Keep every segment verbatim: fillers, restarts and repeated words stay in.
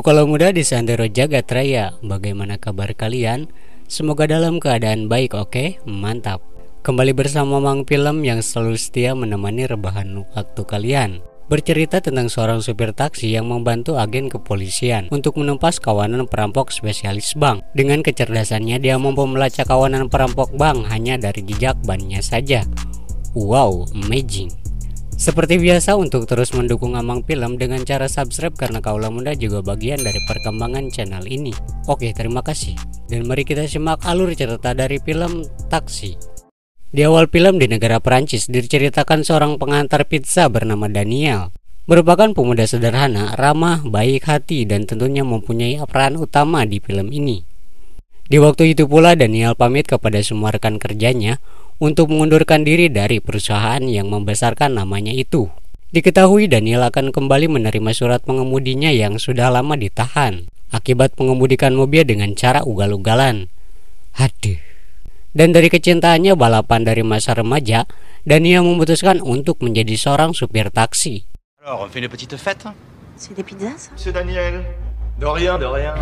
Halo kalau muda di Santero Jagat Raya, bagaimana kabar kalian? Semoga dalam keadaan baik, oke? Mantap. Kembali bersama Mang Film yang selalu setia menemani rebahan waktu kalian. Bercerita tentang seorang supir taksi yang membantu agen kepolisian untuk menumpas kawanan perampok spesialis bank. Dengan kecerdasannya dia mampu melacak kawanan perampok bank hanya dari jejak bannya saja. Wow, amazing. Seperti biasa, untuk terus mendukung Amang Film dengan cara subscribe karena kaula muda juga bagian dari perkembangan channel ini. Oke, terima kasih. Dan mari kita simak alur cerita dari film Taksi. Di awal film di negara Perancis diceritakan seorang pengantar pizza bernama Daniel. Merupakan pemuda sederhana, ramah, baik hati, dan tentunya mempunyai peran utama di film ini. Di waktu itu pula Daniel pamit kepada semua rekan kerjanya untuk mengundurkan diri dari perusahaan yang membesarkan namanya itu. Diketahui Daniel akan kembali menerima surat pengemudinya yang sudah lama ditahan akibat mengemudikan mobil dengan cara ugal-ugalan. Aduh. Dan dari kecintaannya balapan dari masa remaja, Daniel memutuskan untuk menjadi seorang supir taksi. Alors, on fait une petite fête. C'est des pizzas, ça? Monsieur Daniel. De rien, de rien.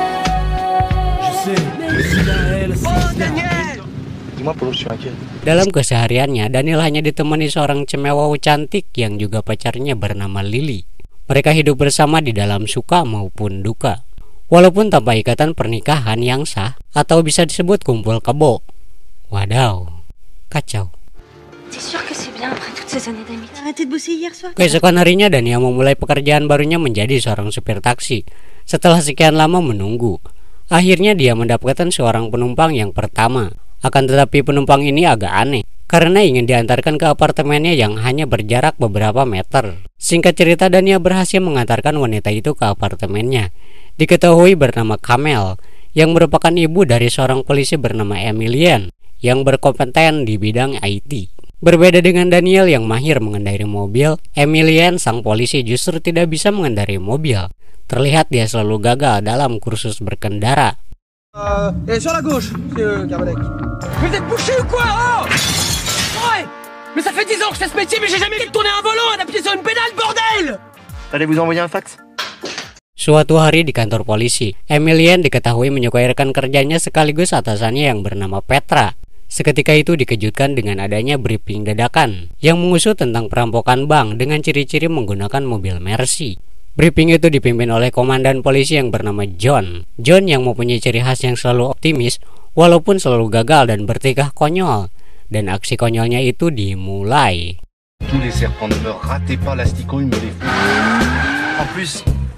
Je sais, Daniel, Oh, Daniel! Dis-moi, Polo, je suis inquiet. Dalam kesehariannya, Daniel hanya ditemani seorang cemewow cantik yang juga pacarnya bernama Lily. Mereka hidup bersama di dalam suka maupun duka, walaupun tanpa ikatan pernikahan yang sah atau bisa disebut kumpul kebo. Wadaw, kacau. T'es sûr que c'est bien après toutes ces années d'amitié? T'as arrêté de bosser hier soir? Keesokan harinya Daniel memulai pekerjaan barunya menjadi seorang supir taksi. Setelah sekian lama menunggu, akhirnya dia mendapatkan seorang penumpang yang pertama. Akan tetapi penumpang ini agak aneh karena ingin diantarkan ke apartemennya yang hanya berjarak beberapa meter. Singkat cerita, Daniel berhasil mengantarkan wanita itu ke apartemennya. Diketahui bernama Kamel, yang merupakan ibu dari seorang polisi bernama Emilian yang berkompeten di bidang I T. Berbeda dengan Daniel yang mahir mengendarai mobil, Emilian sang polisi justru tidak bisa mengendarai mobil. Terlihat dia selalu gagal dalam kursus berkendara. Euh, et sur la gauche, monsieur Carbonec. Mais vous êtes bouché ou quoi? Oh ouais. Mais ça fait dix ans que je fais ce métier, mais j'ai jamais vu tourner un volant et d'appuyer sur une pédale, bordel! Allez vous envoyer un fax. Suatu hari di kantor polisi, Emilian diketahui menyukai rekan kerjanya sekaligus atasannya yang bernama Petra. Seketika itu dikejutkan dengan adanya briefing dadakan yang mengusut tentang perampokan bank dengan ciri-ciri menggunakan mobil Mercy. Briefing itu dipimpin oleh komandan polisi yang bernama John. John yang mempunyai ciri khas yang selalu optimis walaupun selalu gagal dan bertingkah konyol. Dan aksi konyolnya itu dimulai. Tous les serpents ne me ratez pas l'asticot, il me les fout. En plus,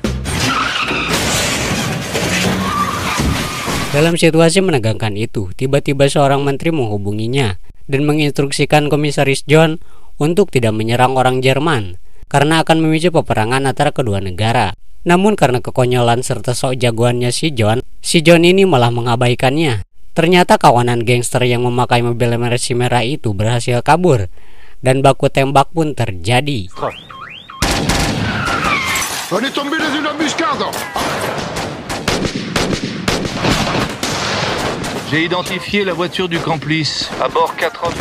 Dalam situasi menegangkan itu, tiba-tiba seorang menteri menghubunginya dan menginstruksikan komisaris John untuk tidak menyerang orang Jerman karena akan memicu peperangan antara kedua negara. Namun karena kekonyolan serta sok jagoannya si John, si John ini malah mengabaikannya. Ternyata kawanan gangster yang memakai mobil Mercy merah itu berhasil kabur dan baku tembak pun terjadi. On est tombé dans une embuscade. J'ai identifié la voiture du complice. À bord quatre hommes.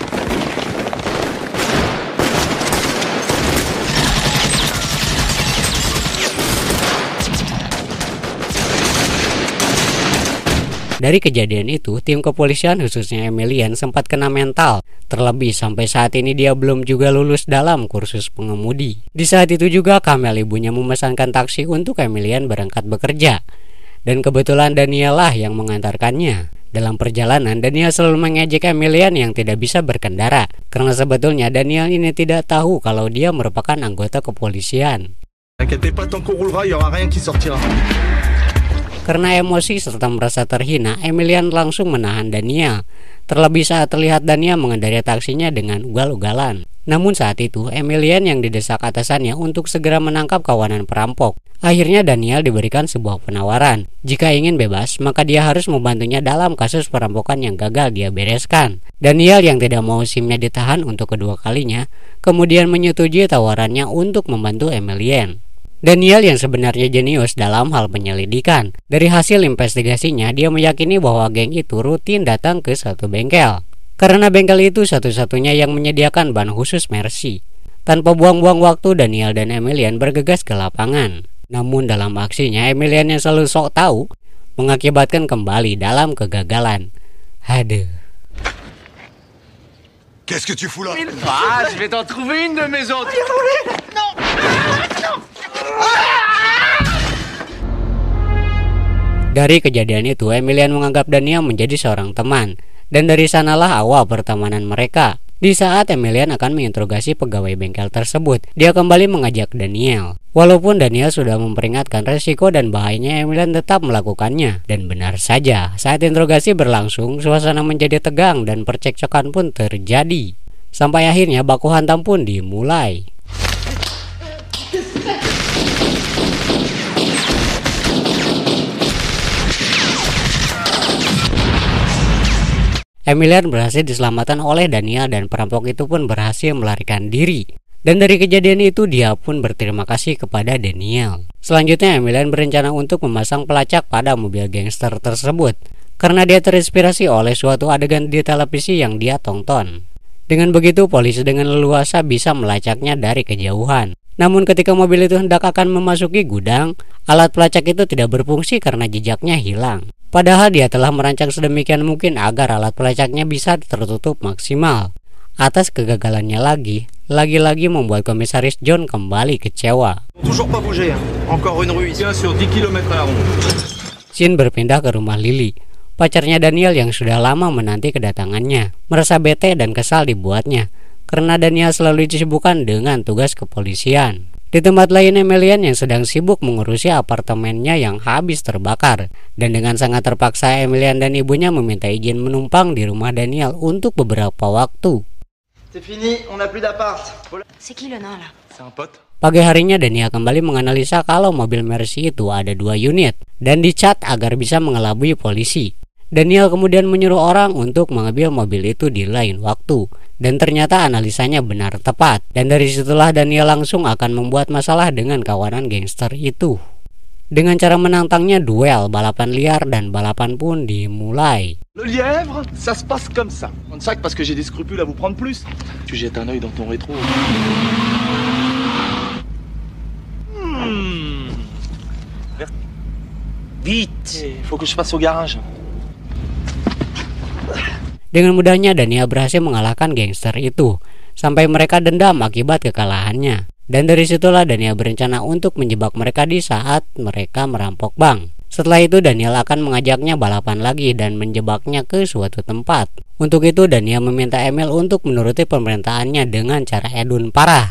Dari kejadian itu, tim kepolisian khususnya Emilian sempat kena mental. Terlebih sampai saat ini dia belum juga lulus dalam kursus pengemudi. Di saat itu juga Kamel ibunya memesankan taksi untuk Emilian berangkat bekerja. Dan kebetulan Daniel lah yang mengantarkannya. Dalam perjalanan, Daniel selalu mengejek Emilian yang tidak bisa berkendara. Karena sebetulnya Daniel ini tidak tahu kalau dia merupakan anggota kepolisian. Inquiétez pas, tant qu'on roulera, il y aura rien qui sortira. Karena emosi serta merasa terhina, Emilian langsung menahan Daniel. Terlebih saat terlihat Daniel mengendarai taksinya dengan ugal-ugalan. Namun saat itu, Emilian yang didesak atasannya untuk segera menangkap kawanan perampok. Akhirnya Daniel diberikan sebuah penawaran. Jika ingin bebas, maka dia harus membantunya dalam kasus perampokan yang gagal dia bereskan. Daniel yang tidak mau SIM-nya ditahan untuk kedua kalinya, kemudian menyetujui tawarannya untuk membantu Emilian. Daniel yang sebenarnya jenius dalam hal penyelidikan. Dari hasil investigasinya, dia meyakini bahwa geng itu rutin datang ke satu bengkel. Karena bengkel itu satu-satunya yang menyediakan ban khusus Mercy. Tanpa buang-buang waktu, Daniel dan Emilian bergegas ke lapangan. Namun dalam aksinya Emilian yang selalu sok tahu mengakibatkan kembali dalam kegagalan. Aduh. Qu'est-ce que tu fous là? Ah, je vais t'en trouver une de mes autres. Dari kejadian itu, Emilian menganggap Daniel menjadi seorang teman, dan dari sanalah awal pertemanan mereka. Di saat Emilian akan menginterogasi pegawai bengkel tersebut, dia kembali mengajak Daniel. Walaupun Daniel sudah memperingatkan resiko dan bahayanya, Emilian tetap melakukannya. Dan benar saja, saat interogasi berlangsung, suasana menjadi tegang dan percekcokan pun terjadi. Sampai akhirnya baku hantam pun dimulai. Emilian berhasil diselamatkan oleh Daniel dan perampok itu pun berhasil melarikan diri. Dan dari kejadian itu dia pun berterima kasih kepada Daniel. Selanjutnya Emilian berencana untuk memasang pelacak pada mobil gangster tersebut karena dia terinspirasi oleh suatu adegan di televisi yang dia tonton. Dengan begitu polisi dengan leluasa bisa melacaknya dari kejauhan. Namun ketika mobil itu hendak akan memasuki gudang, alat pelacak itu tidak berfungsi karena jejaknya hilang. Padahal dia telah merancang sedemikian mungkin agar alat pelacaknya bisa tertutup maksimal. Atas kegagalannya lagi, lagi-lagi membuat Komisaris John kembali kecewa. Toujours pas bouger, hein. Encore une rue ici. Bien sûr, dix kilomètres à la ronde. Scene berpindah ke rumah Lily, pacarnya Daniel yang sudah lama menanti kedatangannya. Merasa bete dan kesal dibuatnya, karena Daniel selalu disibukkan dengan tugas kepolisian. Di tempat lain, Emilian yang sedang sibuk mengurusi apartemennya yang habis terbakar. Dan dengan sangat terpaksa, Emilian dan ibunya meminta izin menumpang di rumah Daniel untuk beberapa waktu. C'est fini, on n'a plus d'appart. C'est qui le nain là? C'est un pote. Pagi harinya Daniel kembali menganalisa kalau mobil Mercy itu ada dua unit dan dicat agar bisa mengelabui polisi. Daniel kemudian menyuruh orang untuk mengambil mobil itu di lain waktu. Dan ternyata analisanya benar tepat. Dan dari situlah Daniel langsung akan membuat masalah dengan kawanan gangster itu. Dengan cara menantangnya duel, balapan liar, dan balapan pun dimulai. Le lièvre, ça se passe comme ça. On sait que parce que j'ai des scrupules à vous prendre plus. Tu jettes un œil dans ton rétro. Hmm. Vite. Faut que je passe au garage. Dengan mudahnya Daniel berhasil mengalahkan gangster itu, sampai mereka dendam akibat kekalahannya. Dan dari situlah Daniel berencana untuk menjebak mereka di saat mereka merampok bank. Setelah itu Daniel akan mengajaknya balapan lagi dan menjebaknya ke suatu tempat. Untuk itu Daniel meminta Emil untuk menuruti pemerintahannya dengan cara edun parah.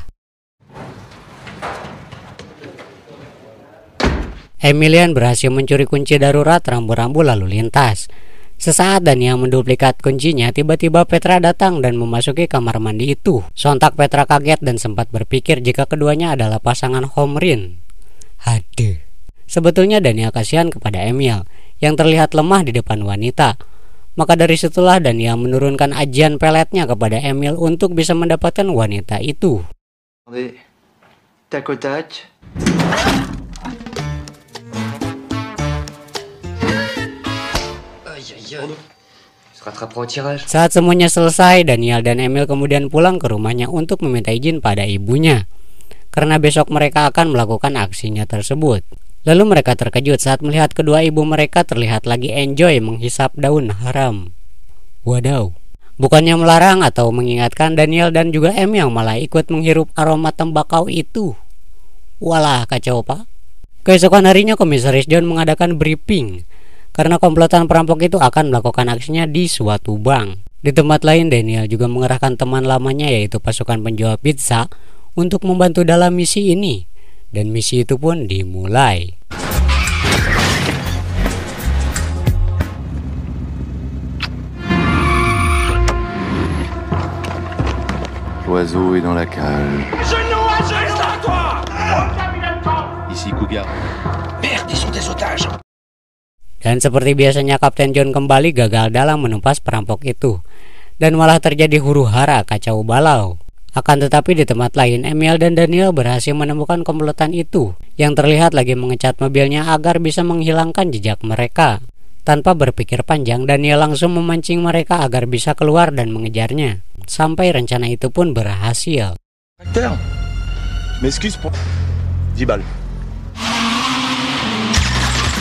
Emilian berhasil mencuri kunci darurat rambu-rambu lalu lintas. Sesaat Daniel menduplikat kuncinya, tiba-tiba Petra datang dan memasuki kamar mandi itu. Sontak Petra kaget dan sempat berpikir jika keduanya adalah pasangan Homrin. Aduh. Sebetulnya Daniel kasihan kepada Emil yang terlihat lemah di depan wanita. Maka dari situlah Daniel menurunkan ajian peletnya kepada Emil untuk bisa mendapatkan wanita itu. Tac au tac. Saat semuanya selesai, Daniel dan Emil kemudian pulang ke rumahnya untuk meminta izin pada ibunya, karena besok mereka akan melakukan aksinya tersebut. Lalu mereka terkejut saat melihat kedua ibu mereka terlihat lagi enjoy menghisap daun haram. Wadaw. Bukannya melarang atau mengingatkan, Daniel dan juga Emil malah ikut menghirup aroma tembakau itu. Walah, kacau pak. Keesokan harinya Komisaris John mengadakan briefing karena komplotan perampok itu akan melakukan aksinya di suatu bank. Di tempat lain, Daniel juga mengerahkan teman lamanya yaitu pasukan penjual pizza untuk membantu dalam misi ini. Dan misi itu pun dimulai. L'oiseau est dans la cage. Genou à genou, toi. Ici Cougar. Merde, ils sont des otages. Dan seperti biasanya Kapten John kembali gagal dalam menumpas perampok itu. Dan malah terjadi huru-hara kacau balau. Akan tetapi di tempat lain, Emil dan Daniel berhasil menemukan komplotan itu yang terlihat lagi mengecat mobilnya agar bisa menghilangkan jejak mereka. Tanpa berpikir panjang, Daniel langsung memancing mereka agar bisa keluar dan mengejarnya. Sampai rencana itu pun berhasil. M'excuse pour dix balles.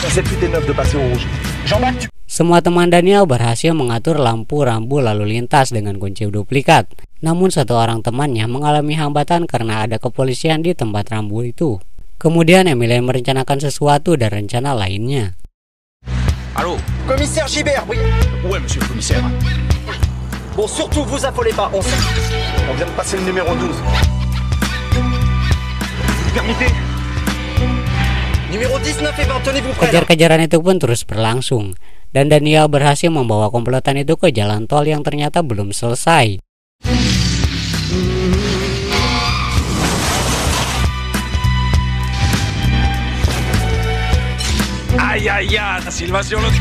C'est plus tes neuf de passer au rouge. Jean-Marc, tu... Semua teman Daniel berhasil mengatur lampu rambu lalu lintas dengan kunci duplikat. Namun satu orang temannya mengalami hambatan karena ada kepolisian di tempat rambu itu. Kemudian Emilien merencanakan sesuatu dan rencana lainnya. Allô? Commissaire Gibert, oui. Ouais, monsieur le commissaire. Bon, surtout vous affolez pas, on sait. On vient de passer le numéro douze. Vous permettez? Numéro dix-neuf et vingt, tenez-vous prêts. Kejar-kejaran itu pun terus berlangsung, dan Daniel berhasil membawa komplotan itu ke jalan tol yang ternyata belum selesai. Aïe aïe aïe, Silva sur le...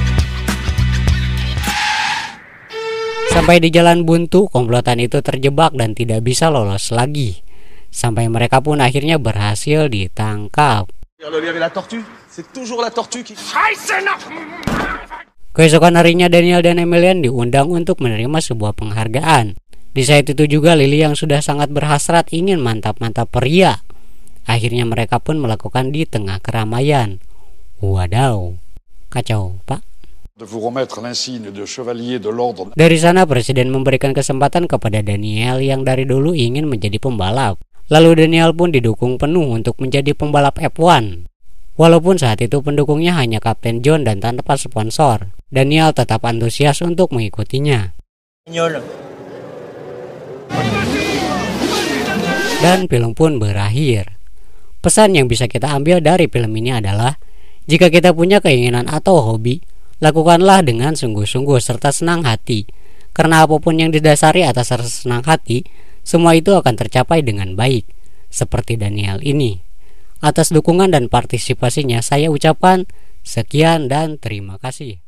Sampai di jalan buntu, komplotan itu terjebak dan tidak bisa lolos lagi. Sampai mereka pun akhirnya berhasil ditangkap. Keesokan harinya Daniel dan Emilien diundang untuk menerima sebuah penghargaan. Di saat itu juga Lily yang sudah sangat berhasrat ingin mantap-mantap pria. Akhirnya mereka pun melakukan di tengah keramaian. Wadaw, kacau pak. Dari sana Presiden memberikan kesempatan kepada Daniel yang dari dulu ingin menjadi pembalap. Lalu Daniel pun didukung penuh untuk menjadi pembalap F satu. Walaupun saat itu pendukungnya hanya Kapten John dan tanpa sponsor, Daniel tetap antusias untuk mengikutinya. Dan film pun berakhir. Pesan yang bisa kita ambil dari film ini adalah, jika kita punya keinginan atau hobi, lakukanlah dengan sungguh-sungguh serta senang hati. Karena apapun yang didasari atas rasa senang hati, semua itu akan tercapai dengan baik. Seperti Daniel ini. Atas dukungan dan partisipasinya saya ucapkan sekian dan terima kasih.